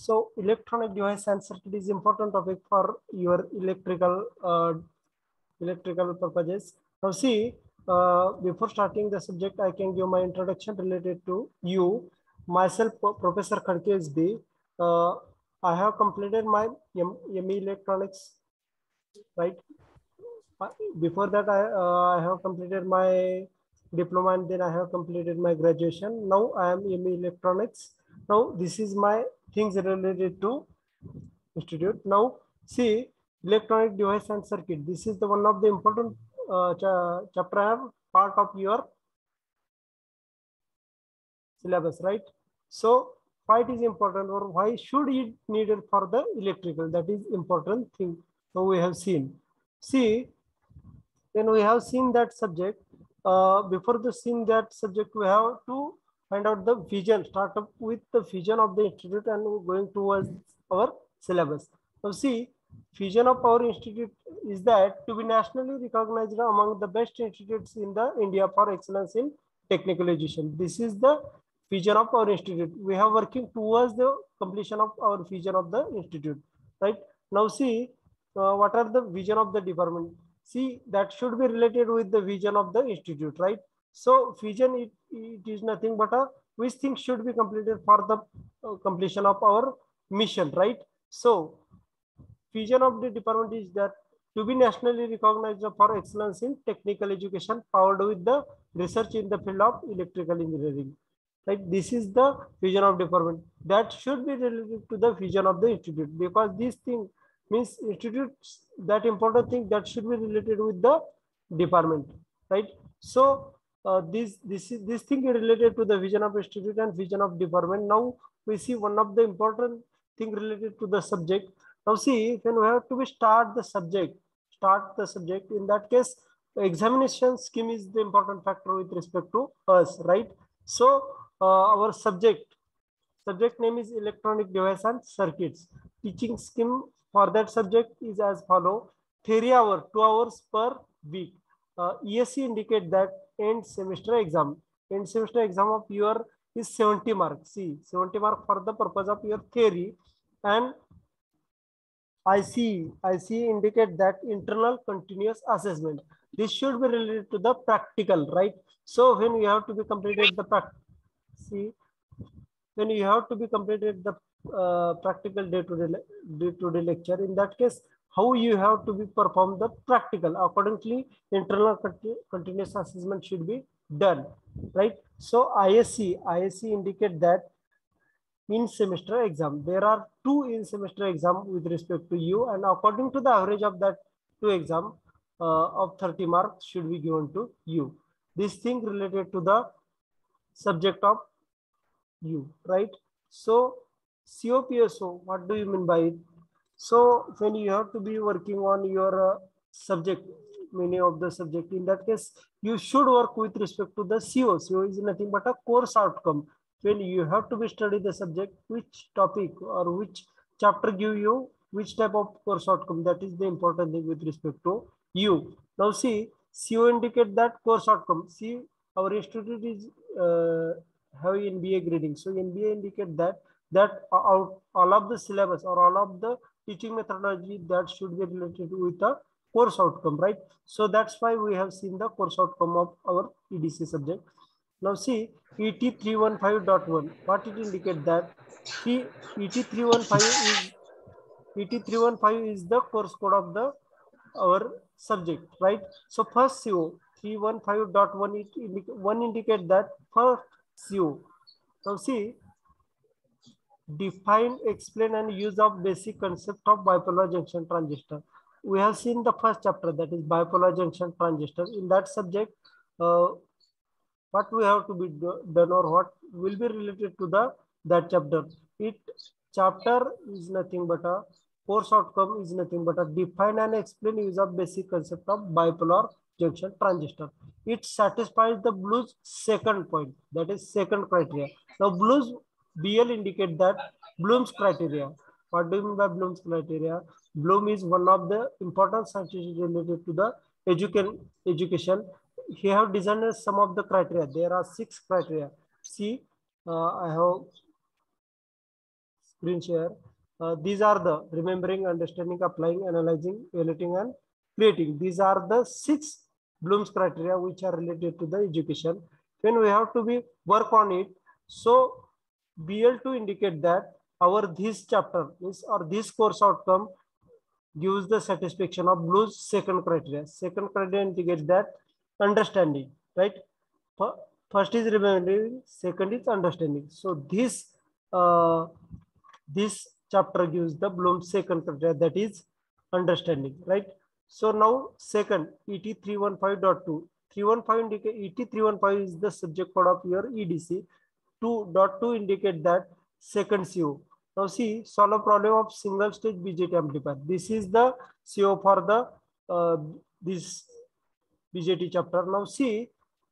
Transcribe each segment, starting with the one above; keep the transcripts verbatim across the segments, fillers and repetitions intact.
So electronic device and circuit is important topic for your electrical uh, electrical purposes. Now see, uh, before starting the subject, I can give my introduction related to you. Myself, Professor Khadke S B. Uh, I have completed my M E Electronics, right? Before that, I, uh, I have completed my diploma and then I have completed my graduation. Now I am M E Electronics. Now this is my things related to institute. Now see, electronic device and circuit. This is the one of the important uh, cha chapter part of your syllabus, right? So why it is important or why should it needed for the electrical? That is important thing. So we have seen. See, when we have seen that subject, uh, before the seeing that subject, we have to find out the vision, start up with the vision of the institute and going towards our syllabus. Now see, vision of our institute is that to be nationally recognized among the best institutes in the India for excellence in technical education. This is the vision of our institute. We are working towards the completion of our vision of the institute, right? Now see, uh, what are the vision of the department? See, that should be related with the vision of the institute, right? So vision, it, it is nothing but a which thing should be completed for the uh, completion of our mission, right? So vision of the department is that to be nationally recognized for excellence in technical education powered with the research in the field of electrical engineering, right? This is the vision of department that should be related to the vision of the institute, because this thing means institutes, that important thing that should be related with the department, right? So uh, this this is this thing is related to the vision of institute and vision of department. Now we see one of the important thing related to the subject. Now see, when we have to be start the subject, start the subject, in that case, examination scheme is the important factor with respect to us, right? So uh, our subject, subject name is electronic device and circuits. Teaching scheme for that subject is as follow. Theory hour, two hours per week. Uh, E S C indicate that end semester exam. End semester exam of your is seventy marks. See, seventy mark for the purpose of your theory, and I C, I C indicate that internal continuous assessment. This should be related to the practical, right? So when you have to be completed the practice, see, when you have to be completed the uh, practical day-to-day day-to-day lecture, in that case, how you have to be perform the practical. Accordingly, internal continuous assessment should be done, right? So I S C, I S C indicate that in semester exam, there are two in semester exam with respect to you, and according to the average of that two exam uh, of thirty marks should be given to you. This thing related to the subject of you, right? So C O P S O, what do you mean by it? So when you have to be working on your uh, subject, many of the subject, in that case, you should work with respect to the C O. C O is nothing but a course outcome. When you have to be study the subject, which topic or which chapter give you which type of course outcome, that is the important thing with respect to you. Now see, C O indicate that course outcome. See, our institute is uh, have N B A grading. So N B A indicate that that all, all of the syllabus or all of the teaching methodology that should be related with the course outcome, right? So that's why we have seen the course outcome of our E D C subject. Now see, E T three one five point one, what it indicate that see, E T three one five is E T three one five is the course code of the our subject, right? So first C O three one five point one, it indica, one indicate that first C O. Now see, define, explain, and use of basic concept of bipolar junction transistor. We have seen the first chapter, that is bipolar junction transistor. In that subject, uh, what we have to be done or what will be related to the that chapter. It chapter is nothing but a course outcome is nothing but a define and explain use of basic concept of bipolar junction transistor. It satisfies the Bloom's second point, that is second criteria. Now Bloom's B L indicate that Bloom's criteria. What do you mean by Bloom's criteria? Bloom is one of the important scientists related to the education. Education. He have designed some of the criteria. There are six criteria. See, uh, I have green share. Uh, these are the remembering, understanding, applying, analyzing, evaluating, and creating. These are the six Bloom's criteria which are related to the education. When we have to be work on it, so B L two indicate that our this chapter is or this course outcome gives the satisfaction of Bloom's second criteria. Second criteria indicates that understanding, right? First is remembering, second is understanding. So this uh, this chapter gives the Bloom's second criteria, that is understanding, right? So now second E T three one five point two. three one five indicate E T three one five is the subject code of your E D C. two point two indicate that second C O. Now see, solve a problem of single stage B J T amplifier. This is the C O for the uh, this B J T chapter. Now see,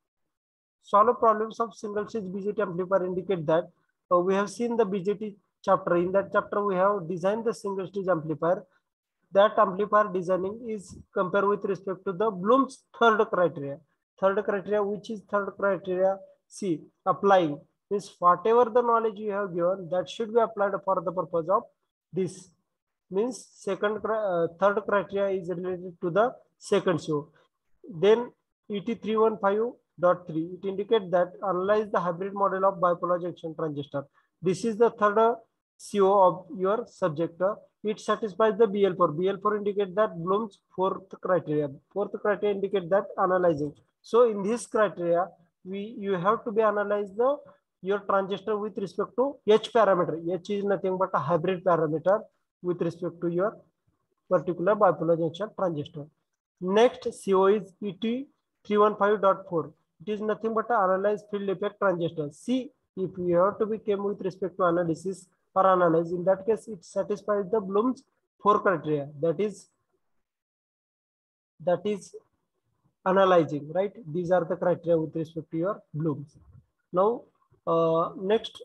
solve problems of single stage B J T amplifier indicate that uh, we have seen the B J T chapter. In that chapter, we have designed the single stage amplifier. That amplifier designing is compared with respect to the Bloom's third criteria. Third criteria, which is third criteria? C, applying. Means whatever the knowledge you have given, that should be applied for the purpose of this. Means second, uh, third criteria is related to the second C O. Then E T three one five point three, it indicates that analyze the hybrid model of bipolar junction transistor. This is the third C O of your subject. It satisfies the B L four. B L four indicates that Bloom's fourth criteria. Fourth criteria indicates that analyzing. So in this criteria, we you have to be analyze the your transistor with respect to H parameter. H is nothing but a hybrid parameter with respect to your particular bipolar junction transistor. Next C O is E T three one five point four. It is nothing but a analyze field effect transistor. See, if you have to be came with respect to analysis or analyze, in that case, it satisfies the Bloom's four criteria. That is, that is analyzing, right? These are the criteria with respect to your Bloom's. Now, uh, next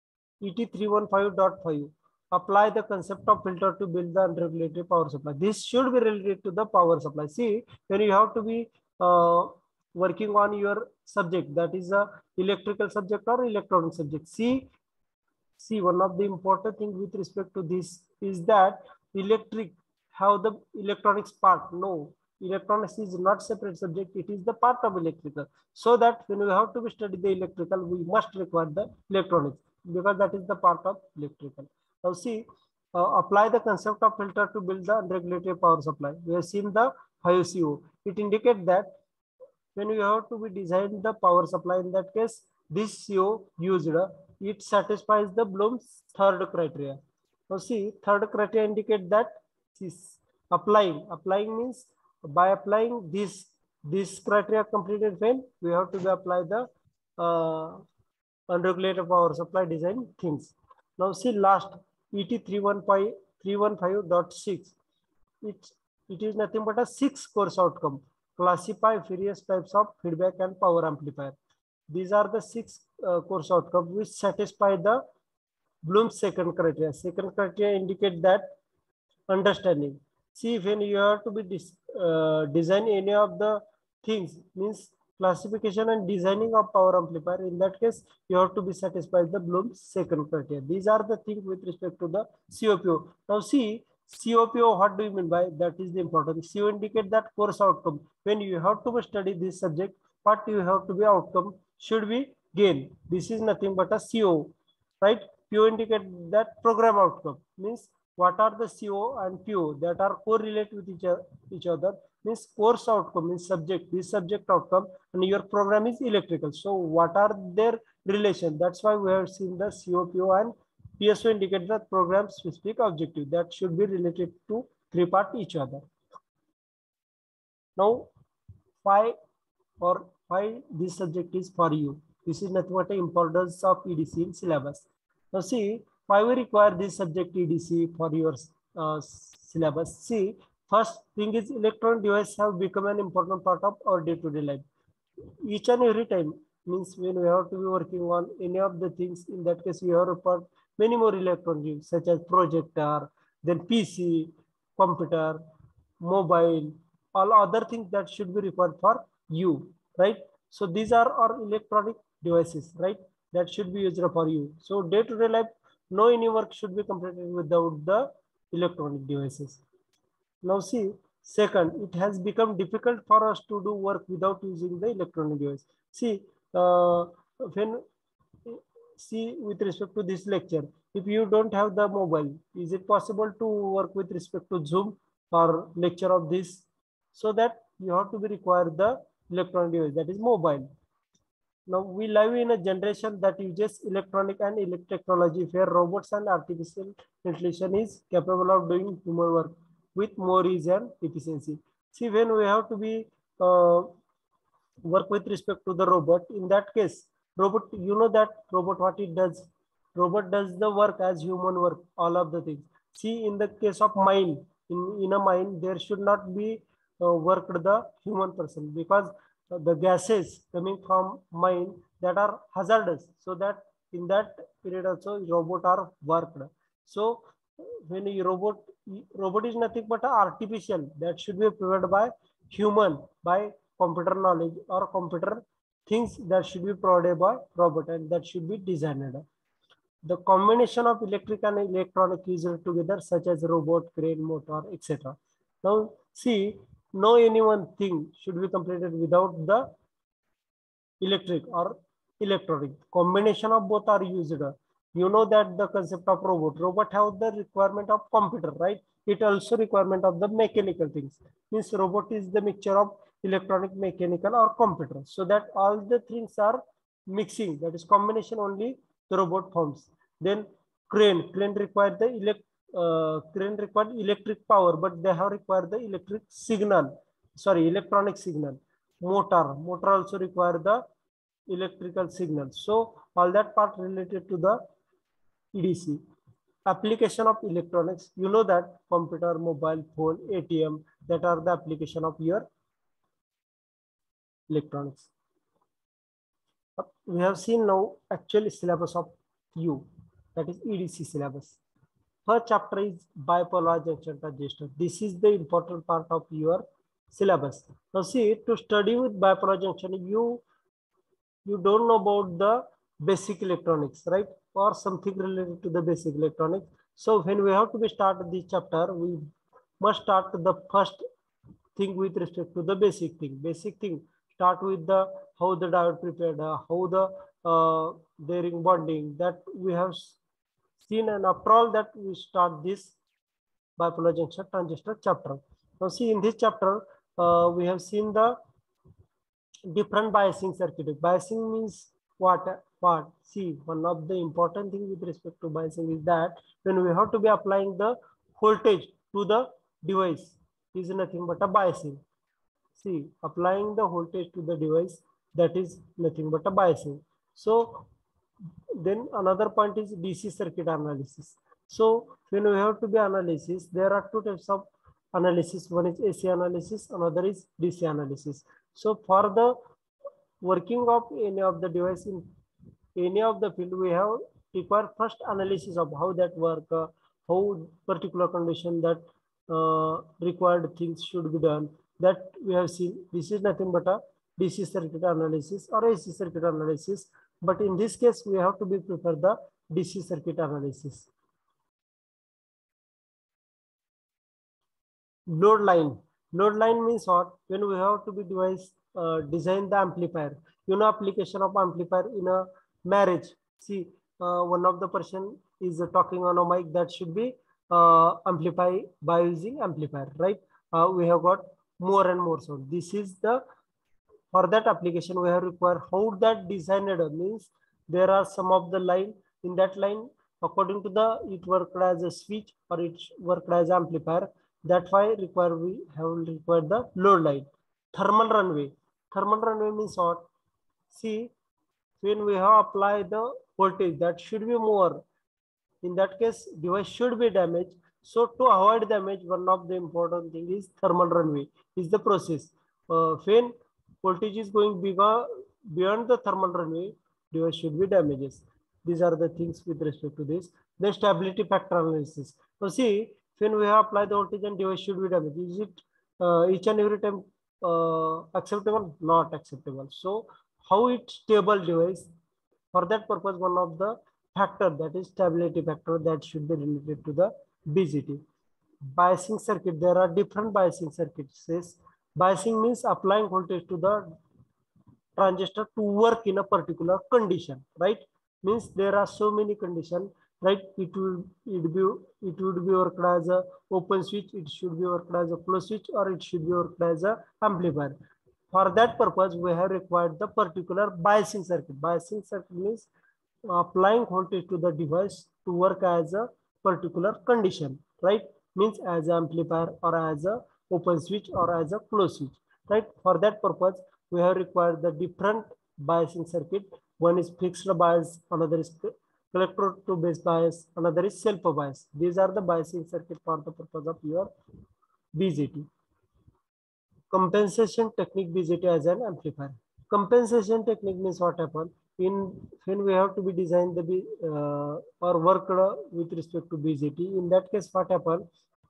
E T three one five point five. Apply the concept of filter to build the unregulated power supply. This should be related to the power supply. See, when you have to be uh, working on your subject, that is a electrical subject or electronic subject. See, see, one of the important things with respect to this is that electric have the electronics part. No, electronics is not separate subject. It is the part of electrical. So that when we have to be study the electrical, we must require the electronics because that is the part of electrical. Now see, uh, apply the concept of filter to build the unregulated power supply. We have seen the five C O. It indicates that when you have to be design the power supply, in that case, this C O used, it satisfies the Bloom's third criteria. Now see, third criteria indicate that this applying, applying means by applying this, this criteria completed when we have to be apply the uh, unregulated power supply design things. Now see last E T three one five point six. It, it is nothing but a six course outcome. Classify various types of feedback and power amplifier. These are the six uh, course outcomes which satisfy the Bloom's second criteria. Second criteria indicate that understanding. See, when you have to be dis, uh, design any of the things, means classification and designing of power amplifier, in that case, you have to be satisfied the Bloom's second criteria. These are the things with respect to the C O P O. Now see, C O P O, what do you mean by that is the important. C O indicate that course outcome. When you have to study this subject, what you have to be outcome should be gain. This is nothing but a C O, right? P O indicate that program outcome, means what are the C O and P O that are correlated with each, each other, means course outcome means subject, this subject outcome, and your program is electrical. So what are their relation? That's why we have seen the C O P O and P S O indicate the program specific objective that should be related to three part each other. Now, why or why this subject is for you? This is nothing but the importance of E D C in syllabus. Now see, why we require this subject E D C for your uh, syllabus? See, first thing is electronic devices have become an important part of our day-to-day life. Each and every time, means when we have to be working on any of the things, in that case, we have required many more electronic such as projector, then P C, computer, mobile, all other things that should be required for you, right? So these are our electronic devices, right? That should be used for you. So day-to-day life, No any work should be completed without the electronic devices. Now see, second, it has become difficult for us to do work without using the electronic device. See, uh, when see with respect to this lecture, if you don't have the mobile, is it possible to work with respect to Zoom or lecture of this? So that you have to be required the electronic device, that is mobile. Now we live in a generation that uses electronic and electric technology where robots and artificial intelligence is capable of doing human work with more ease and efficiency. See, when we have to be uh, work with respect to the robot, in that case, robot, you know that robot what it does? Robot does the work as human work, all of the things. See, in the case of mine, in, in a mine, there should not be uh, worked the human person because uh, the gases coming from mine that are hazardous. So that in that period also robot are worked. So when a robot, robot is nothing but a artificial that should be provided by human, by computer knowledge or computer things that should be provided by robot and that should be designed. The combination of electric and electronic used together, such as robot, crane, motor, et cetera. Now, see, no any one thing should be completed without the electric or electronic. Combination of both are used. You know that the concept of robot. Robot have the requirement of computer, right? It also requirement of the mechanical things. Means robot is the mixture of electronic, mechanical, or computer. So that all the things are mixing. That is combination only the robot forms. Then crane. Crane require the elect. Uh, crane require electric power, but they have required the electric signal. Sorry, electronic signal. Motor. Motor also require the electrical signal. So all that part related to the E D C. Application of electronics. You know that computer, mobile phone, A T M, that are the application of your electronics. We have seen now actual syllabus of U, that is E D C syllabus. First chapter is bipolar junction transistor. This is the important part of your syllabus. Now see, to study with bipolar junction, you you don't know about the basic electronics, right? Or something related to the basic electronics. So when we have to be start this chapter, we must start the first thing with respect to the basic thing. Basic thing start with the how the diode prepared, uh, how the uh, bearing bonding that we have seen, and after all that we start this bipolar junction transistor chapter. Now see, in this chapter uh, we have seen the different biasing circuit. Biasing means what? What? See, one of the important thing with respect to biasing is that when we have to be applying the voltage to the device is nothing but a biasing. See, applying the voltage to the device, that is nothing but a biasing. So then another point is D C circuit analysis. So when we have to be analysis, there are two types of analysis. One is A C analysis, another is D C analysis. So for the working of any of the device in any of the field, we have require first analysis of how that work, uh, how particular condition that uh, required things should be done. That we have seen. This is nothing but a D C circuit analysis or A C circuit analysis. But in this case, we have to be prefer the D C circuit analysis. Load line. Load line means what? When we have to be device uh, design the amplifier. You know, application of amplifier in a marriage. See, uh, one of the person is uh, talking on a mic, that should be uh, amplify by using amplifier, right? Uh, we have got more and more sound. This is the, for that application we have required how that designed means there are some of the line in that line according to the it worked as a switch or it worked as amplifier. That's why require we have required the load line. Thermal runway. Thermal runway means what? See, when we have applied the voltage, that should be more. In that case, device should be damaged. So to avoid damage, one of the important thing is thermal runway is the process. Uh, when voltage is going bigger beyond the thermal runway, device should be damages. These are the things with respect to this. The stability factor analysis. So see, when we have applied the voltage and device should be damaged, is it uh, each and every time uh, acceptable? Not acceptable. So how it stable device? For that purpose, one of the factor, that is stability factor, that should be related to the B J T. Biasing circuit, there are different biasing circuits. Says biasing means applying voltage to the transistor to work in a particular condition, right? Means there are so many conditions, right? It will it be it would be worked as a open switch, it should be worked as a closed switch, or it should be worked as a amplifier. For that purpose, we have required the particular biasing circuit. Biasing circuit means applying voltage to the device to work as a particular condition, right? Means as an amplifier or as a open switch or as a closed switch, right? For that purpose, we have required the different biasing circuit. One is fixed bias, another is collector to base bias, another is self bias. These are the biasing circuit for the purpose of your B J T. Compensation technique B J T as an amplifier. Compensation technique means what happens in when we have to be designed the B, uh, or worked with respect to B J T. In that case, what happens?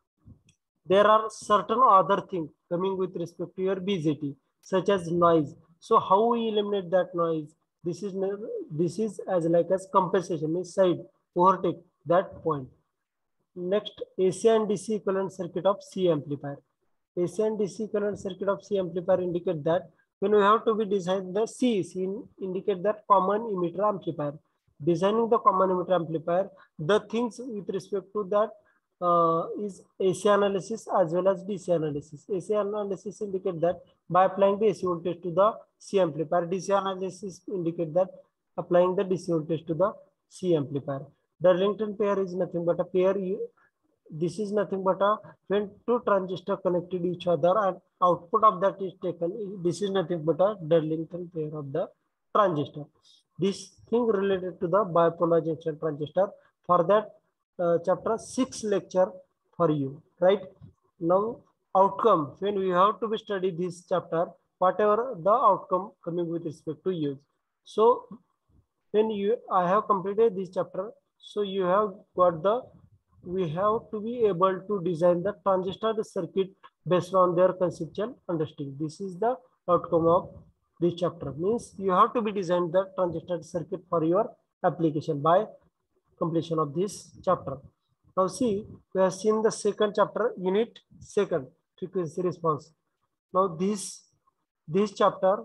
There are certain other things coming with respect to your B J T, such as noise. So how we eliminate that noise? This is this is as like as compensation, means side overtake that point. Next, A C and D C equivalent circuit of C amplifier. A C and D C equivalent circuit of C amplifier indicate that when we have to be design the C, C indicate that common emitter amplifier. Designing the common emitter amplifier, the things with respect to that uh, is A C analysis as well as D C analysis. A C analysis indicate that by applying the A C voltage to the C amplifier. D C analysis indicate that applying the D C voltage to the C amplifier. Darlington pair is nothing but a pair. This is nothing but a when two transistors connected each other and output of that is taken. This is nothing but a Darlington pair of the transistor. This thing related to the bipolar junction transistor. For that, uh, chapter six lecture for you, right? Now, outcome, when we have to be study this chapter, whatever the outcome coming with respect to use. So when you I have completed this chapter, so you have got the we have to be able to design the transistor the circuit based on their conceptual understanding. This is the outcome of this chapter. Means you have to be designed the transistor circuit for your application by completion of this chapter. Now see, we have seen the second chapter, unit second, frequency response. Now this this chapter,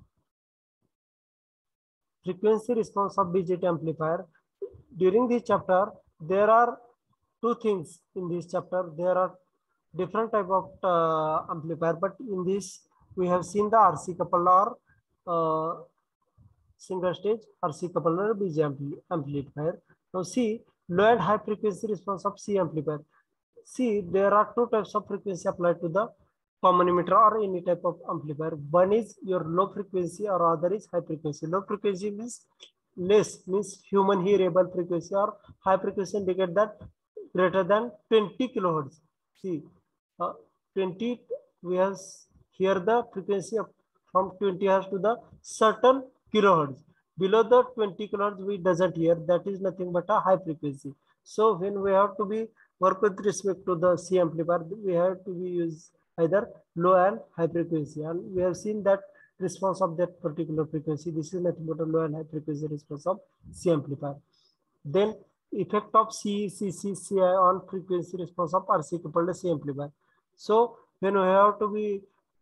frequency response of B J T amplifier. During this chapter, there are two things in this chapter. There are different type of uh, amplifier, but in this we have seen the R C coupled or uh, single stage R C coupled or B J amplifier. Now see, low and high frequency response of C amplifier. See, there are two types of frequency applied to the common emitter or any type of amplifier. One is your low frequency or other is high frequency. Low frequency means less, means human hearable frequency, or high frequency indicate that greater than twenty kilohertz. See, uh, twenty, we have here the frequency of from twenty hertz to the certain kilohertz. Below the twenty kilohertz, we doesn't hear. That is nothing but a high frequency. So when we have to be work with respect to the C amplifier, we have to be use either low and high frequency, and we have seen that response of that particular frequency. This is nothing but a low and high frequency response of C amplifier. Then effect of C, C, C, C I on frequency response of R C coupled C amplifier. So when we have to be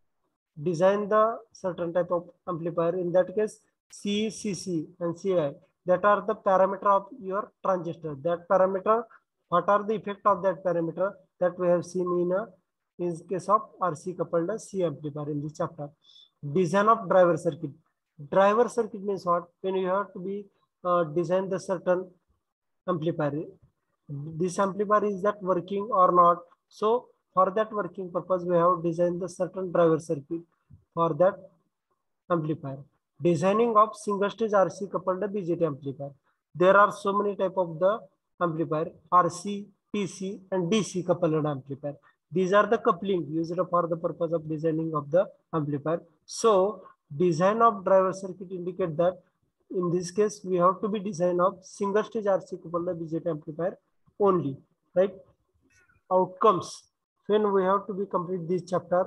design the certain type of amplifier, in that case C, C C and C I, that are the parameter of your transistor. That parameter, what are the effect of that parameter, that we have seen in a in case of R C coupled C amplifier in this chapter. Design of driver circuit. Driver circuit means what? When you have to be uh, design the certain amplifier, this amplifier is that working or not. So for that working purpose, we have designed the certain driver circuit for that amplifier. Designing of single stage R C coupled B J T amplifier. There are so many type of the amplifier: R C, T C, and D C coupled amplifier. These are the coupling used for the purpose of designing of the amplifier. So design of driver circuit indicate that in this case we have to be design of single stage R C coupled B J T amplifier only, right? Outcomes. When we have to be complete this chapter,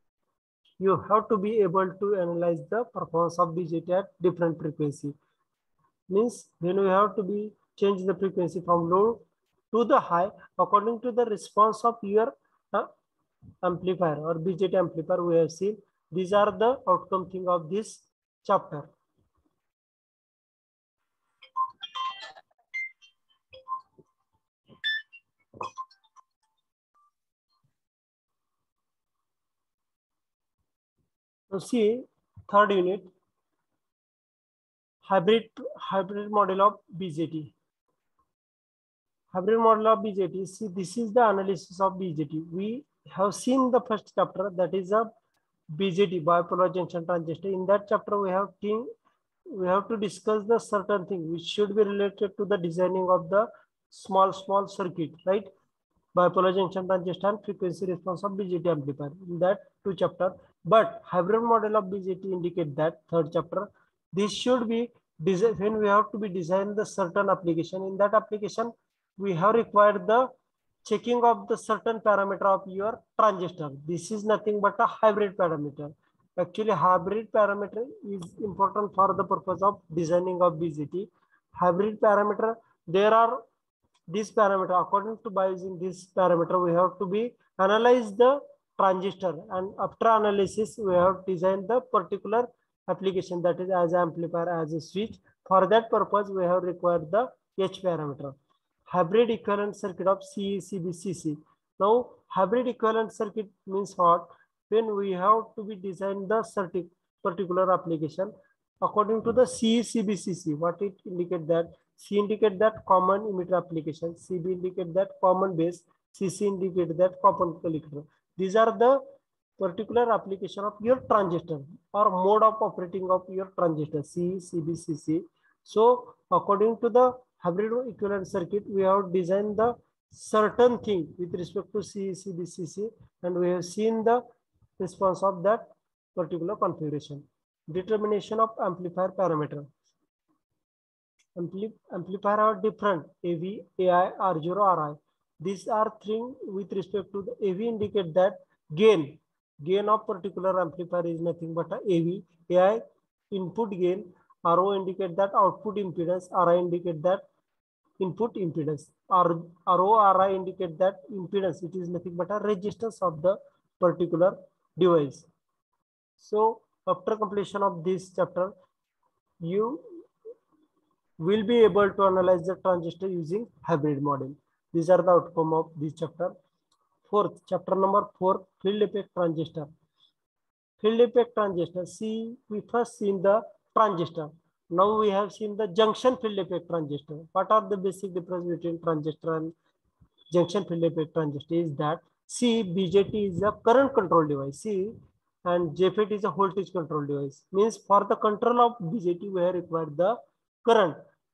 you have to be able to analyze the performance of B J T at different frequency. Means when we have to be change the frequency from low to the high according to the response of your uh, amplifier or B J T amplifier. We have seen these are the outcome thing of this chapter. Now see third unit, hybrid hybrid model of B J T. Hybrid model of B J T. See, this is the analysis of B J T. We have seen the first chapter, that is a B J T, bipolar junction transistor. In that chapter, we have team, we have to discuss the certain thing which should be related to the designing of the small small circuit, right? Bipolar junction transistor and frequency response of B J T amplifier. In that two chapter, but hybrid model of B J T indicate that third chapter. This should be designed when we have to be design the certain application. In that application, we have required the checking of the certain parameter of your transistor. This is nothing but a hybrid parameter. Actually, hybrid parameter is important for the purpose of designing of B J T. Hybrid parameter, there are this parameter. According to by using this parameter, we have to be analyze the transistor, and after analysis, we have designed the particular application, that is as amplifier, as a switch. For that purpose, we have required the H parameter. Hybrid equivalent circuit of C E C B C C. Now, hybrid equivalent circuit means what? When we have to be design the circuit particular application according to the C E C B C C. What it indicate that? C indicate that common emitter application, C B indicate that common base, C C indicate that common collector. These are the particular application of your transistor or mode of operating of your transistor, C E C B C C. So, according to the hybrid equivalent circuit, we have designed the certain thing with respect to C E C B C C, and we have seen the response of that particular configuration. Determination of amplifier parameter. Ampli amplifier are different, A V, A I, R zero, R I. These are things with respect to the A V indicate that gain. Gain of particular amplifier is nothing but a A V. A I input gain. R O indicate that output impedance. R I indicate that input impedance. R O R I indicate that impedance. It is nothing but a resistance of the particular device. So after completion of this chapter, you will be able to analyze the transistor using hybrid model. These are the outcome of this chapter. Fourth, chapter number four, field effect transistor. Field effect transistor. See, we first seen the transistor. Now we have seen the junction field effect transistor. What are the basic difference between transistor and junction field effect transistor is that C, B J T is a current control device. C, and J FET is a voltage control device. Means for the control of B J T, we have required the current.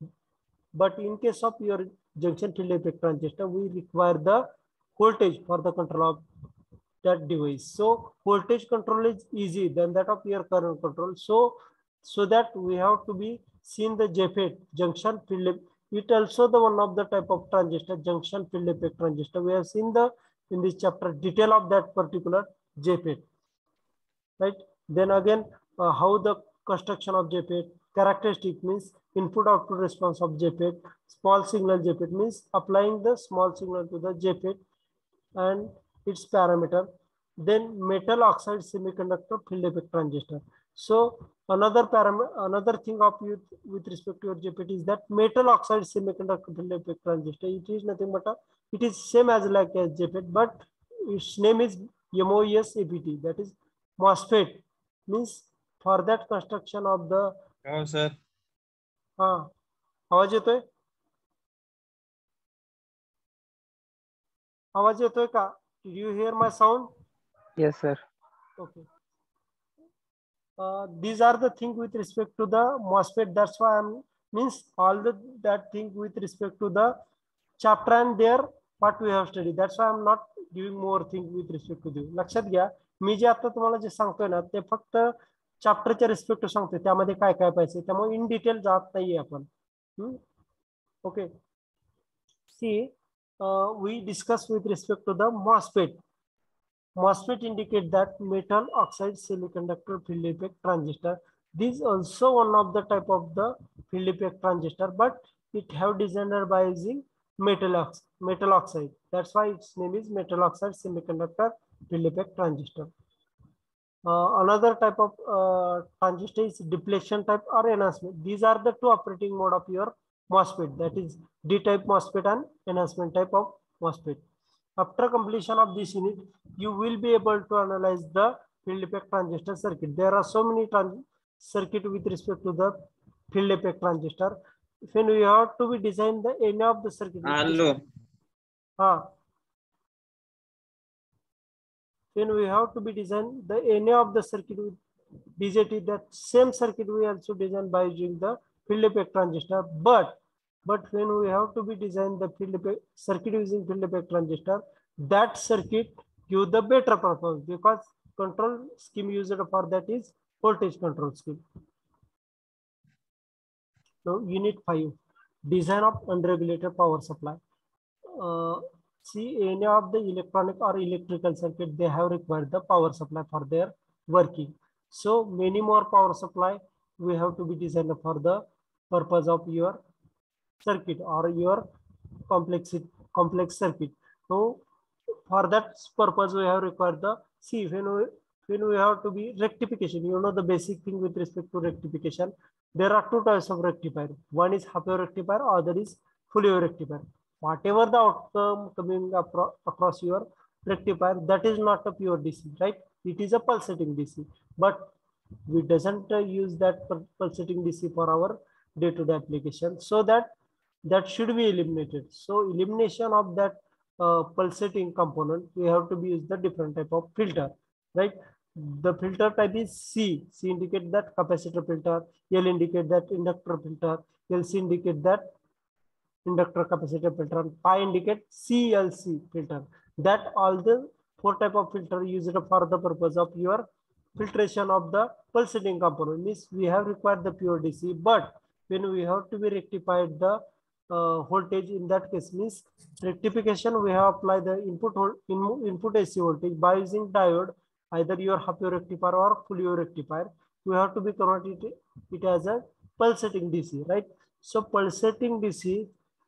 But in case of your junction field effect transistor, we require the voltage for the control of that device. So voltage control is easy than that of your current control. So, so that we have to be seen the J FET, junction field effect. It also the one of the type of transistor, junction field effect transistor. We have seen the in this chapter detail of that particular J FET, right? Then again, uh, how the construction of J FET, characteristic means input output response of J FET, small signal J FET means applying the small signal to the J FET and its parameter. Then metal oxide semiconductor field effect transistor. So another parameter, another thing of you with respect to your J FET is that metal oxide semiconductor field effect transistor. It is nothing but a, it is same as like as J FET, but its name is M O S A P T. That is MOSFET. Means for that construction of the. Oh, sir. हाँ, आवाज येतोय? आवाज येतोय का? Did you hear my sound? Yes, sir. Okay. Uh, these are the things with respect to the MOSFET. That's why I'm means all the that thing with respect to the chapter and there what we have studied. That's why I'm not giving more thing with respect to this. लक्षात घ्या, मी जे आता तुम्हाला जे सांगतोय ना ते फक्त चॅप्टरच्या respect to सांगतोय, त्यामध्ये काय काय पाहिजे त्यामुळे इन डिटेल जात नाहीये आपण. Okay, see we discuss with respect to the MOSFET. MOSFET indicate that metal oxide semiconductor field effect transistor. This is also one of the type of the field effect transistor, but it have designed by using metal, ox metal oxide. That's why its name is metal oxide semiconductor field effect transistor. Uh, another type of uh, transistor is depletion type or enhancement. These are the two operating mode of your MOSFET, that is D-type MOSFET and enhancement type of MOSFET. After completion of this unit, you will be able to analyze the field effect transistor circuit. There are so many circuit with respect to the field effect transistor. When we have to be design the any of the circuit. Hello. Ah. When we have to be design the any of the circuit with B J T, that same circuit we also design by using the field effect transistor. But but when we have to be design the field effect circuit using field effect transistor, that circuit give the better performance because control scheme used for that is voltage control scheme. Now unit five, design of unregulated power supply. Uh, see, any of the electronic or electrical circuit, they have required the power supply for their working. So many more power supply we have to be designed for the purpose of your circuit or your complex complex circuit. So for that purpose we have required the, see, when we when we have to be rectification, you know the basic thing with respect to rectification. There are two types of rectifier. One is half wave rectifier, other is full wave rectifier. Whatever the outcome coming across your rectifier, that is not a pure D C, right? It is a pulsating D C, but we doesn't use that pulsating D C for our day-to-day application. So that that should be eliminated. So elimination of that uh, pulsating component, we have to be use the different type of filter, right? The filter type is C. C indicate that capacitor filter. L indicate that inductor filter. L C indicate that inductor capacitor filter, and pi indicate C L C filter. That all the four type of filter used for the purpose of your filtration of the pulsating component. Means we have required the pure D C, but when we have to be rectified the uh, voltage, in that case means rectification, we have applied the input in, input A C voltage by using diode, either your half wave rectifier or full wave rectifier. We have to be converted it, it as a pulsating D C, right? So pulsating D C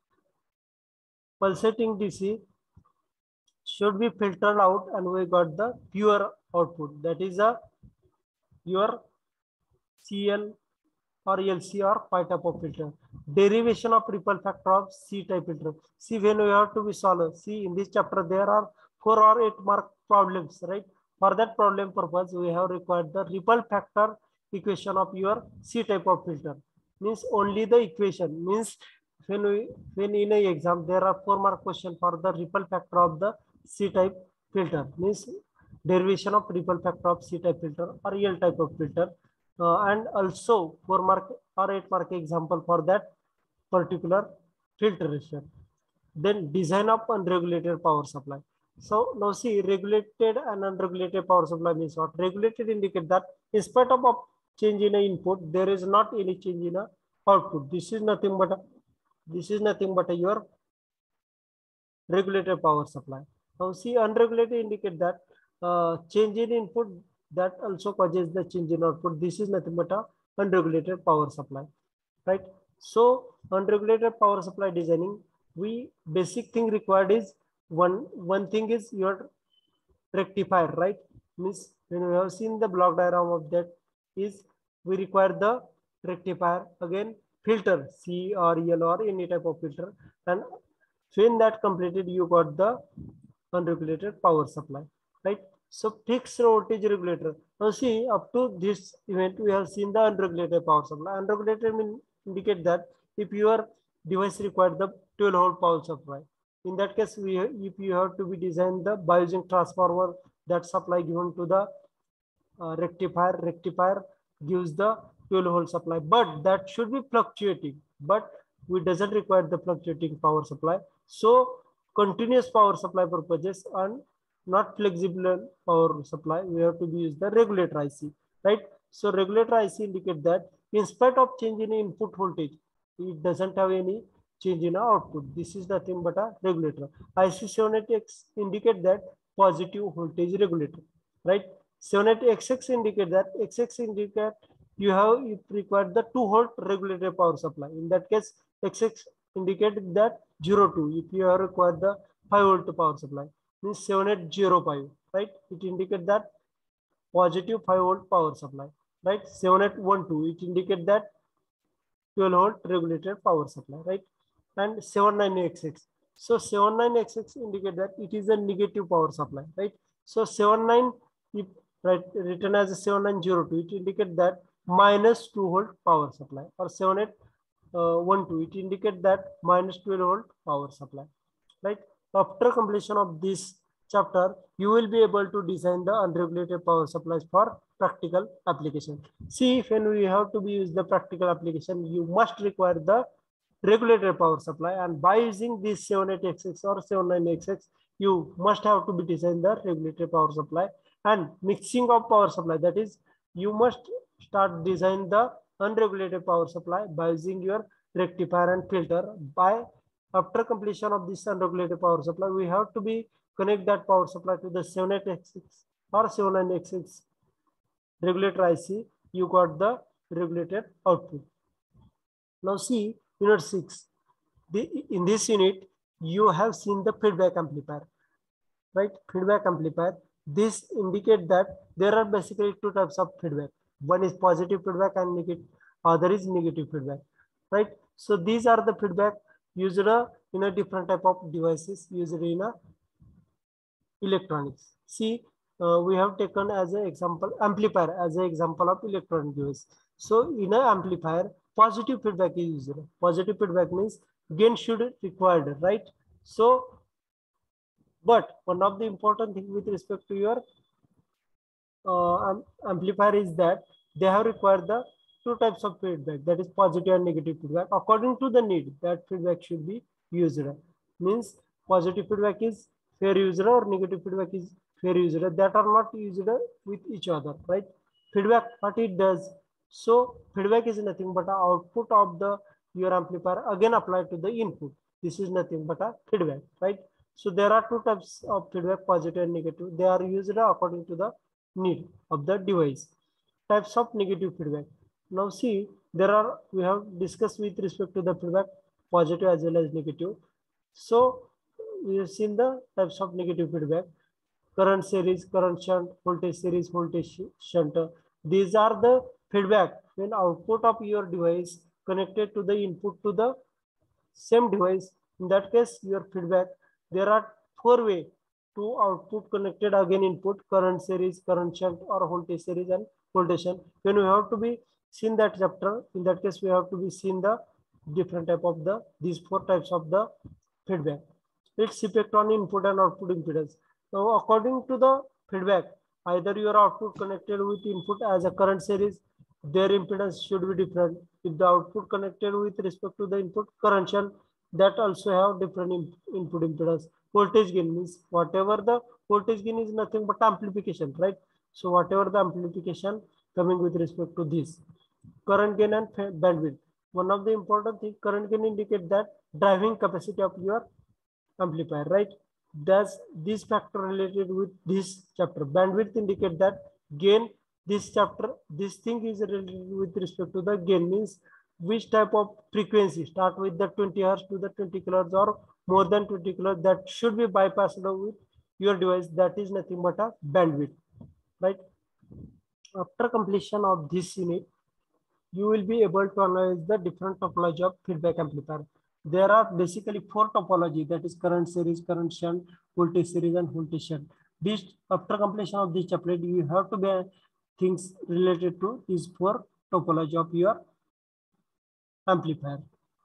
pulsating D C should be filtered out, and we got the pure output, that is a your C L or L C or pi type of filter. Derivation of ripple factor of C type filter. See, when we have to be solved, see in this chapter there are four or eight mark problems, right? For that problem purpose, we have required the ripple factor equation of your C type of filter. Means only the equation, means when we when in a exam there are four mark question for the ripple factor of the C type filter, means derivation of ripple factor of C type filter or L type of filter, uh, and also four mark or eight mark example for that particular filtration. Then design of unregulated power supply. So now see, regulated and unregulated power supply means what? Regulated indicate that in spite of a change in a input, there is not any change in a output. This is nothing but a, this is nothing but a your regulated power supply. Now see, unregulated indicate that uh, change in input that also causes the change in output. This is nothing but a unregulated power supply, right? So unregulated power supply designing, we basic thing required is one one thing is your rectifier, right? Means when we have seen the block diagram of that is we require the rectifier, again filter C or L or any type of filter, and when that completed, you got the unregulated power supply, right? So fixed voltage regulator. Now see, up to this event, we have seen the unregulated power supply. Unregulated mean indicate that if your device required the twelve volt power supply, in that case, we if you have to be designed the by using transformer, that supply given to the uh, rectifier, rectifier gives the twelve volt supply, but that should be fluctuating. But we doesn't require the fluctuating power supply. So continuous power supply purposes and not flexible power supply, we have to be use the regulator I C, right? So regulator I C indicate that in spite of change in input voltage, it doesn't have any change in output. This is nothing but a regulator. I C seven eighty X indicate that positive voltage regulator, right? seven eighty X X indicate that X X indicate you have you require the two volt regulated power supply. In that case, X X indicate that zero two. If you have required the five volt power supply, means seven eight zero five, right? It indicates that positive five volt power supply, right? seven eight one two, it indicates that twelve volt regulated power supply, right? And seven nine X X. So seven nine X X indicate that it is a negative power supply, right? So seven nine, if right, written as a seven nine zero two, it indicate that minus two volt power supply, or seven eight one two, it indicate that minus twelve volt power supply, right? After completion of this chapter, you will be able to design the unregulated power supplies for practical application. See, when we have to be use the practical application, you must require the regulated power supply, and by using this seven eight X X or seven nine X X, you must have to be design the regulated power supply and mixing of power supply. That is, you must start design the unregulated power supply by using your rectifier and filter. By after completion of this unregulated power supply, we have to be connect that power supply to the seven eight X X or seven nine X X regulator I C. You got the regulated output. Now see unit six. The, in this unit, you have seen the feedback amplifier, right? Feedback amplifier. This indicate that there are basically two types of feedback. One is positive feedback and negative, other is negative feedback, right? So these are the feedback used in a different type of devices used in a electronics. See, uh, we have taken as an example amplifier as an example of electronic device. So in an amplifier, positive feedback is used. Positive feedback means gain should required, right? So, but one of the important thing with respect to your uh, amplifier is that they have required the two types of feedback, that is positive and negative feedback. According to the need, that feedback should be used. Means positive feedback is fair user or negative feedback is fair user, that are not used with each other, right? Feedback, what it does, so feedback is nothing but a output of the your amplifier again applied to the input. This is nothing but a feedback, right? So there are two types of feedback, positive and negative. They are used according to the need of the device. Types of negative feedback. Now see, there are, we have discussed with respect to the feedback, positive as well as negative. So we have seen the types of negative feedback: current series, current shunt, voltage series, voltage shunt. These are the feedback when output of your device connected to the input to the same device. In that case, your feedback, there are four ways to output connected again input: current series, current shunt, or voltage series and voltage shunt. When we have to be seen that chapter, in that case we have to be seen the different type of the these four types of the feedback. Its effect on input and output impedance. Now according to the feedback, either your output connected with input as a current series, their impedance should be different. If the output connected with respect to the input current shunt, that also have different in, input impedance. Voltage gain means whatever the voltage gain is nothing but amplification, right? So whatever the amplification coming with respect to this. Current gain and bandwidth. One of the important thing, current gain indicate that driving capacity of your amplifier, right? Does this factor related with this chapter. Bandwidth indicate that gain, this chapter, this thing is related with respect to the gain, means which type of frequency, start with the twenty hertz to the twenty kilohertz or more than twenty kilohertz, that should be bypassed with your device. That is nothing but a bandwidth, right? After completion of this unit, you will be able to analyze the different topology of feedback amplifier. There are basically four topology, that is current series, current shunt, voltage series, and voltage shunt. This, after completion of this chapter, you have to be things related to these four topology of your amplifier.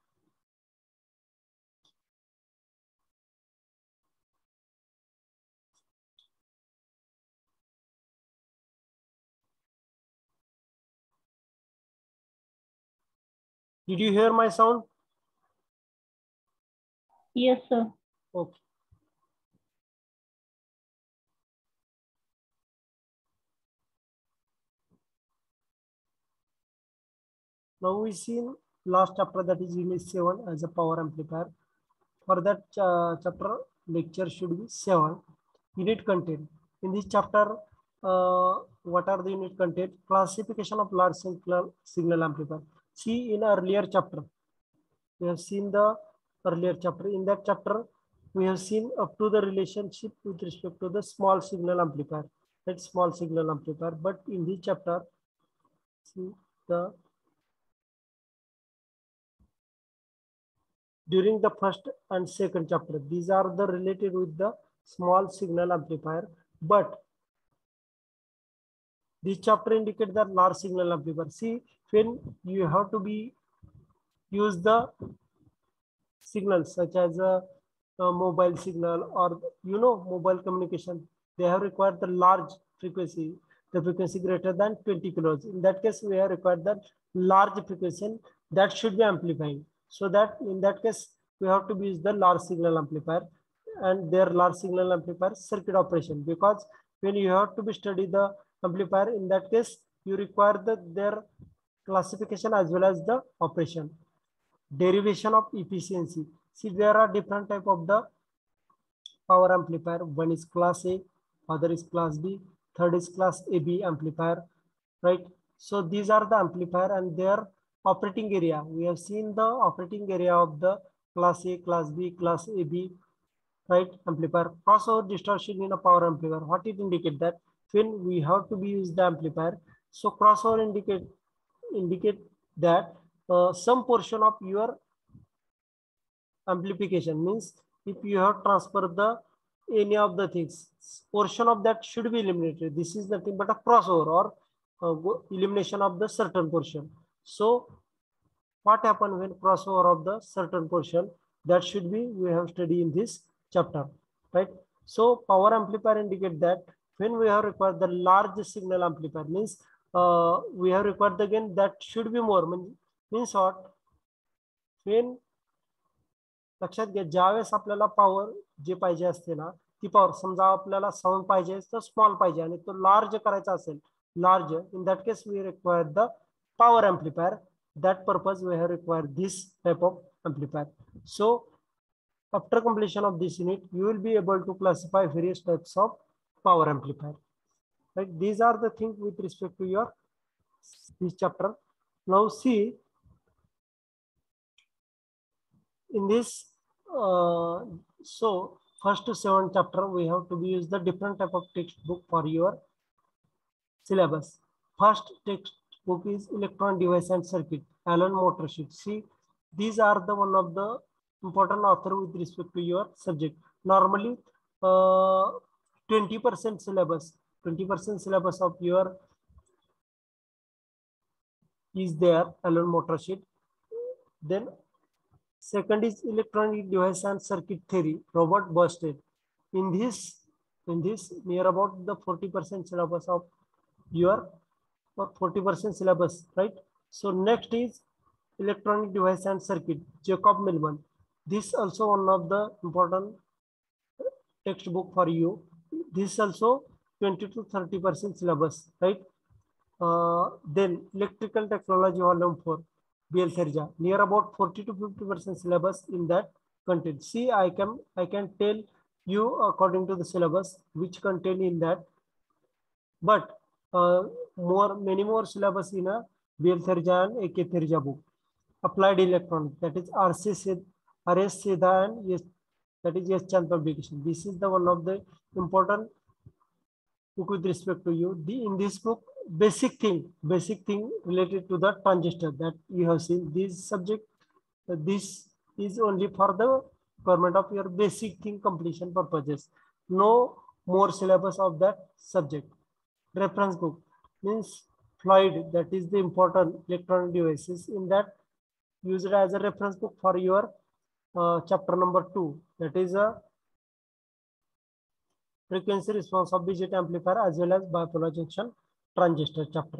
Did you hear my sound? Yes, sir. Okay. Now we see last chapter, that is unit seven, as a power amplifier. For that uh, chapter, lecture should be seven. Unit content. In this chapter, uh, what are the unit content? Classification of large signal, signal amplifier. See, in earlier chapter, we have seen the earlier chapter. In that chapter, we have seen up to the relationship with respect to the small signal amplifier, that small signal amplifier. But in this chapter, see the during the first and second chapter, these are the related with the small signal amplifier. But this chapter indicates the large signal amplifier. See, when you have to be use the signals such as a, a mobile signal or you know mobile communication, they have required the large frequency, the frequency greater than twenty kilohertz. In that case, we have required the large frequency that should be amplifying. So that in that case, we have to use the large signal amplifier and their large signal amplifier circuit operation, because when you have to be study the amplifier, in that case, you require the their classification as well as the operation. Derivation of efficiency. See, there are different type of the power amplifier. One is class A, other is class B, third is class A B amplifier, right? So these are the amplifier and their operating area. We have seen the operating area of the class A, class B, class A B, right? Amplifier. Crossover distortion in a power amplifier. What it indicate that when we have to be use the amplifier, so crossover indicate indicate that uh, some portion of your amplification means if you have transferred the any of the things, portion of that should be eliminated. This is nothing but a crossover or uh, elimination of the certain portion. So what happens when crossover of the certain portion, that should be we have studied in this chapter, right? So power amplifier indicate that when we have required the large signal amplifier means uh, we have required again that should be more means, means what when लक्षात घ्या ज्यावेळेस आपल्याला power जे पाहिजे असते ना ती power समजा आपल्याला साऊंड पाहिजे तर स्मॉल पाहिजे आणि तो लार्ज करायचा असेल large in that case we require the power amplifier that purpose we have required this type of amplifier. So after completion of this unit you will be able to classify various types of power amplifier, right? These are the things with respect to your this chapter. Now see in this uh, so first to seventh chapter we have to use the different type of textbook for your syllabus. First textbook is electron device and circuit, Allen Motorsheet. See, these are the one of the important author with respect to your subject. Normally uh, twenty percent syllabus, twenty percent syllabus of your is there, Allen Motorsheet. Then second is electronic device and circuit theory, Robert Bursted. In this, in this near about the forty percent syllabus of your or forty percent syllabus, right? So next is electronic device and circuit, Jacob Millman. This also one of the important textbook for you. This also twenty to thirty percent syllabus, right? Uh, then electrical technology volume four, B L Therja, near about forty to fifty percent syllabus in that content. See, I can I can tell you according to the syllabus which content in that, but uh, more many more syllabus in a B L Therja and A K Therja book. Applied electronics, that is R C R S Siddha and yes, that is yes Chan publication. This is the one of the important book with respect to you. The in this book basic thing, basic thing related to the transistor that you have seen. This subject, uh, this is only for the requirement of your basic thing completion purposes. No more syllabus of that subject. Reference book means Floyd, that is the important electronic devices. In that, use it as a reference book for your uh, chapter number two. That is a frequency response of B J T amplifier as well as bipolar junction transistor chapter.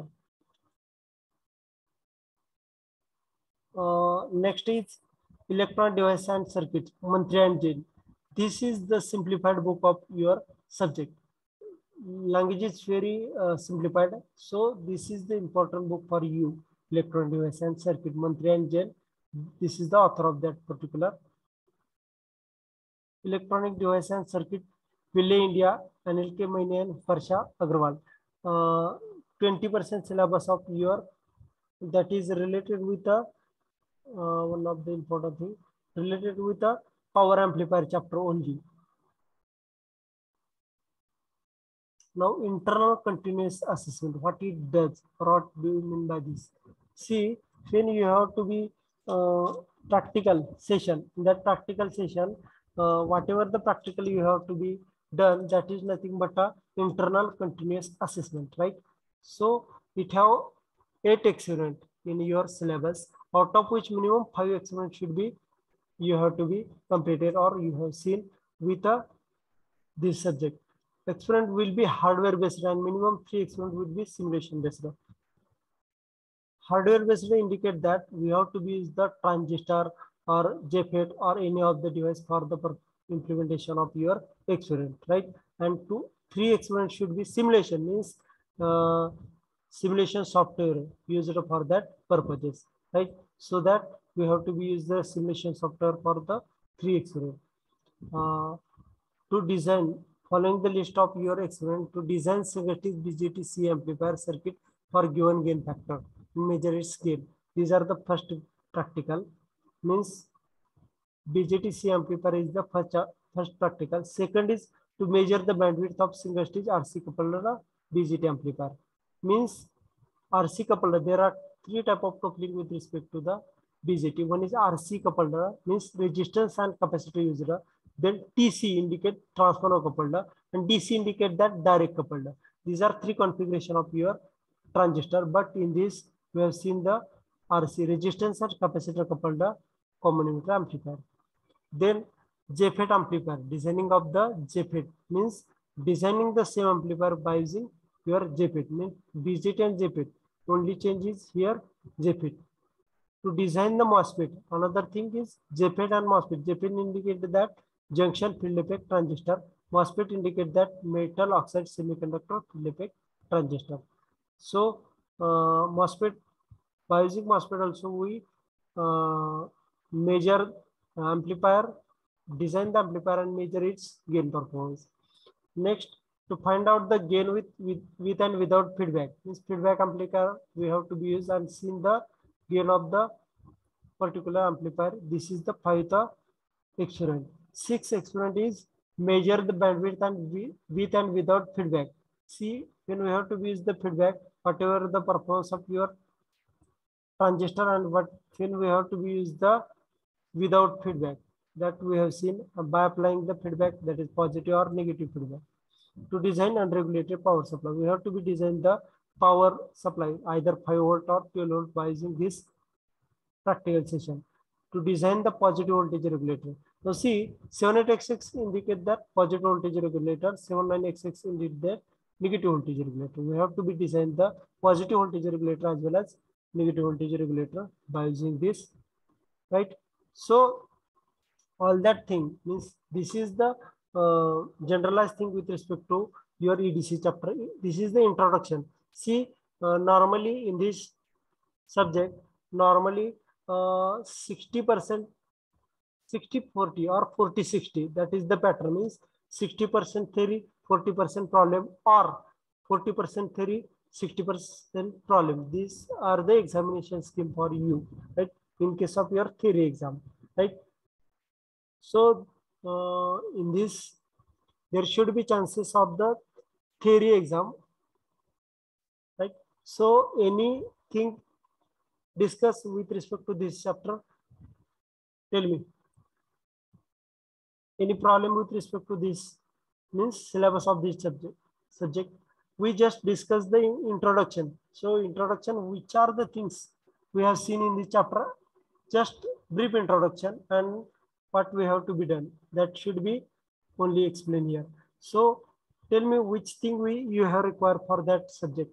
Uh, next is electronic device and circuits, Mantri and Jain. This is the simplified book of your subject. Language is very uh, simplified. So this is the important book for you, electronic device and circuit, Mantri and Jain. This is the author of that particular electronic device and circuit, Ville India, Anil K. Maine and Harsha Agrawal. Uh, twenty percent syllabus of your that is related with the uh, one of the important thing. related with the power amplifier chapter only. Now, internal continuous assessment, what it does, or what do you mean by this? See, when you have to be uh, practical session, in that practical session, uh, whatever the practical you have to be done, that is nothing but a internal continuous assessment, right? So it have eight experiment in your syllabus, out of which minimum five experiments should be you have to be completed or you have seen with a this subject. Experiment will be hardware based and minimum three experiment will be simulation based. Hardware based indicate that we have to use the transistor or J FET or any of the device for the implementation of your experiment, right? And two, three experiments should be simulation, means uh, simulation software used for that purposes, right? So that we have to be use the simulation software for the three experiment. Uh, to design, following the list of your experiment, to design suggestive B J T C amplifier circuit for given gain factor, measure its gain. These are the first practical, means B J T C amplifier is the first, uh, first practical. Second is to measure the bandwidth of single stage R C coupled B J T amplifier. Means R C coupled, there are three type of coupling with respect to the B J T. One is R C coupled, means resistance and capacitor used. Then T C indicate transformer coupled, and D C indicate that direct coupled. These are three configuration of your transistor, but in this we have seen the R C resistance and capacitor coupled common emitter amplifier. Then J FET amplifier, designing of the J FET means designing the same amplifier by using your J FET, means B J T and J FET. Only change is here J FET. To design the MOSFET, another thing is J FET and MOSFET. J FET indicate that junction field effect transistor. MOSFET indicate that metal oxide semiconductor field effect transistor. So uh, MOSFET, by using MOSFET also we uh, measure amplifier, design the amplifier and measure its gain performance. Next, to find out the gain with, with, with and without feedback. This feedback amplifier we have to be used and seen the gain of the particular amplifier. This is the fifth experiment. Sixth experiment is measure the bandwidth and with and without feedback. See, when we have to use the feedback, whatever the performance of your transistor, and what when we have to use the without feedback, that we have seen by applying the feedback, that is positive or negative feedback. To design unregulated power supply, we have to be design the power supply either five volt or twelve volt by using this practical session. To design the positive voltage regulator. Now see, seventy-eight X X indicate that positive voltage regulator, seventy-nine X X indicate that negative voltage regulator. We have to be design the positive voltage regulator as well as negative voltage regulator by using this, right? So all that thing means this is the uh, generalized thing with respect to your E D C chapter. This is the introduction. See, uh, normally in this subject, normally sixty percent, sixty forty or forty sixty, that is the pattern, means sixty percent theory, forty percent problem, or forty percent theory, sixty percent problem. These are the examination scheme for you, right? In case of your theory exam, right? So uh, in this, there should be chances of the theory exam, right? So anything discuss with respect to this chapter? Tell me. Any problem with respect to this, means syllabus of this subject? Subject. We just discussed the introduction. So introduction, which are the things we have seen in this chapter? Just brief introduction and what we have to be done. That should be only explained here. So tell me which thing we you have required for that subject.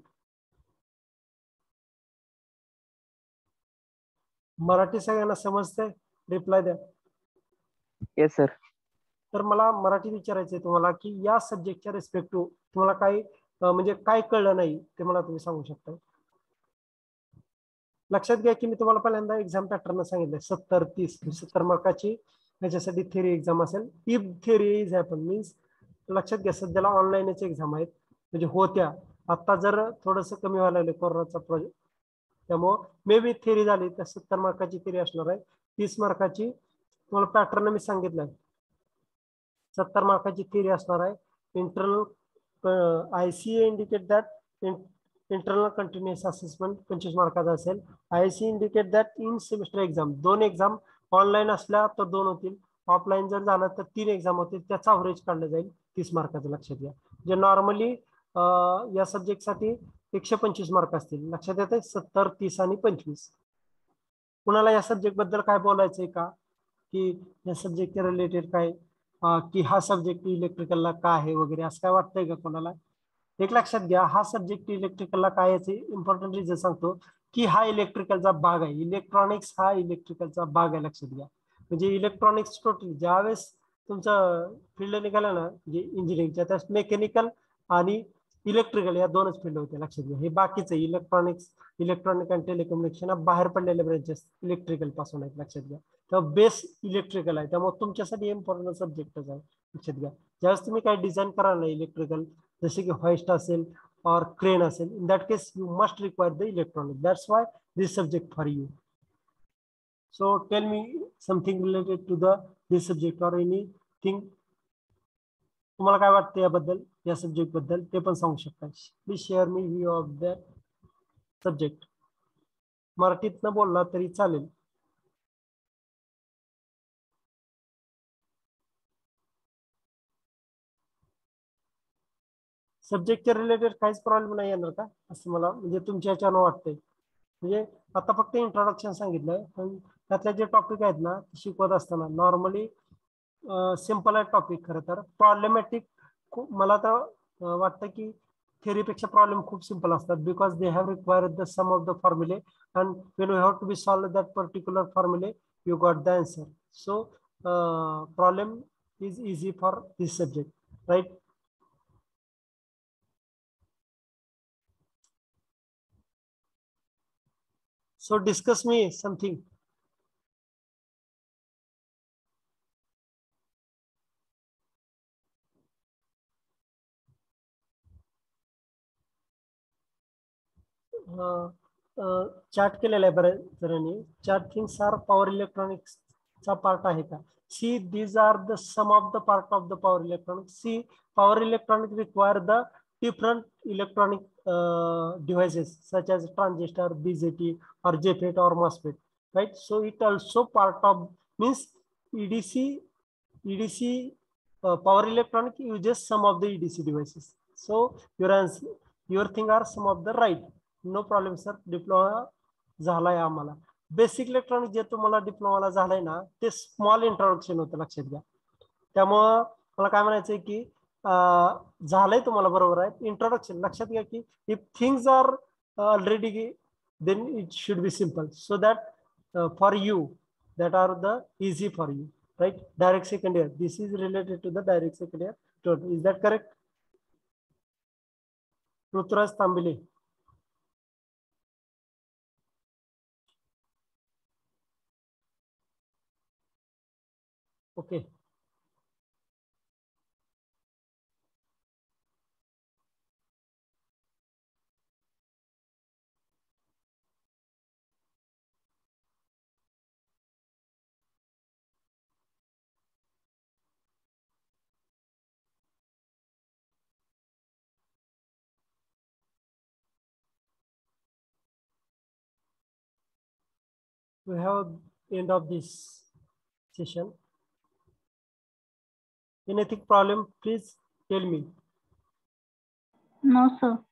Marathi सगळ्यांना समजतंय? Reply द्या. Yes sir. तर मला मराठी विचारायचं आहे तुम्हाला की या सब्जेक्टच्या रिस्पेक्टिव्ह तुम्हाला काय म्हणजे काय कळलं नाही ते मला तुम्ही सांगू शकता. लक्षात घ्या की मी तुम्हाला पहिल्यांदा एक्झाम पॅटर्न सांगितलंय सत्तर तीस सत्तर मार्काची याच्यासाठी थिअरी एक्झाम असेल. If theory is happen means लक्षात घ्या सध्याला ऑनलाईनच एक्झाम आहेत म्हणजे होत्या, आता जर थोडंसं कमी व्हायला लागलं कोरोनाचा प्रोजेक्ट, त्यामुळं मे बी थिअरी झाली तर सत्तर मार्काची थिअरी असणार आहे, तीस मार्काची तुम्हाला पॅटर्न मी सांगितलंय. सत्तर मार्काची थिअरी असणार आहे. Internal ICA indicate that internal continuous assessment पंचवीस मार्काचा असेल. IC indicate that in semester exam, दोन एक्झाम ऑनलाईन असल्या तर दोन होतील, ऑफलाईन जर झालं तर तीन एक्झाम होतील, त्याचा अवरेज काढलं जाईल तीस मार्काचं. लक्षात घ्या. जे नॉर्मली या सब्जेक्टसाठी एकशे पंचवीस मार्क असतील. लक्षात येते. सत्तर, तीस आणि पंचवीस. कुणाला या सब्जेक्ट बद्दल काय बोलायचंय का, की या सब्जेक्टच्या रिलेटेड काय, की हा सब्जेक्ट इलेक्ट्रिकलला का आहे वगैरे, असं काय वाटतंय का कोणाला? एक लक्षात घ्या, हा सब्जेक्ट इलेक्ट्रिकलला काय याचे इम्पॉर्टंट रिझन सांगतो, की हा इलेक्ट्रिकलचा भाग आहे. इलेक्ट्रॉनिक्स हा इलेक्ट्रिकलचा भाग आहे. लक्षात घ्या. म्हणजे इलेक्ट्रॉनिक्स टोटल ज्यावेळेस तुमचं फील्ड निघालं ना, म्हणजे इंजिनिअरिंगच्या, त्यास मेकॅनिकल आणि इलेक्ट्रिकल या दोनच फील्ड होते. लक्षात घ्या. हे बाकीचे इलेक्ट्रॉनिक्स, इलेक्ट्रॉनिक आणि टेलिकम्युनिकेशन बाहेर पडलेले ब्रांचेस इलेक्ट्रिकल पासून आहेत. लक्षात घ्या. तर बेस इलेक्ट्रिकल आहे, त्यामुळे तुमच्यासाठी इम्पॉर्टंट सब्जेक्टच आहे. लक्षात घ्या. ज्यावेळेस तुम्ही काही डिझाईन कराल ना इलेक्ट्रिकल, जसे की होइस्ट असेल और क्रेन असेल, in that case you must require the electronic. That's why this subject for you. So tell me something related to the this subject और एनीथिंग. तुम्हाला काय वाटतं याबद्दल, या सब्जेक्ट बद्दल, ते पण सांगू शकता. Please share me view of the subject. मराठीतनं बोलला तरी चालेल. सब्जेक्टच्या रिलेटेड काहीच प्रॉब्लेम नाही येणार का, असं मला म्हणजे तुमच्या ह्याच्यानं वाटतंय. म्हणजे आता फक्त इंट्रोडक्शन सांगितलंय, पण त्यातले जे टॉपिक आहेत ना शिकवत असताना नॉर्मली सिम्पल आहे टॉपिक. खरं तर प्रॉब्लेमॅटिक मला तर वाटतं की थिअरीपेक्षा प्रॉब्लेम खूप सिम्पल असतात, because they have required the some of the फॉर्म्युले and when you have to be solve that particular फॉर्म्युले you got the answer. So problem is easy for this subject, right? So discuss me something. Chart केलेला आहे बऱ्याच जणांनी. Chart things are power electronics चा part आहे का? See these are the some of the part of the power electronics. C power electronic require the different electronic uh, devices such as transistor, B J T or J FET or MOSFET, right? So it also part of means E D C. E D C uh, power electronic uses some of the E D C devices. So your answer, your thing are some of the right. No problem sir. Diploma झालाय आम्हाला. Basic electronic जे तुम्हाला डिप्लोमाला झालाय ना, ते small introduction होतं. लक्षात घ्या. त्यामुळं मला काय म्हणायचंय की झालंय तुम्हाला बरोबर आहे इंट्रोडक्शन. लक्षात घ्या की if things are already then it should be simple, so that for you that are the easy for you, right? Direct second year, this is related to the direct second year total. Is that correct? Ruturaj Tambili. Okay. We have end of this session. Anything problem, please tell me. No, sir.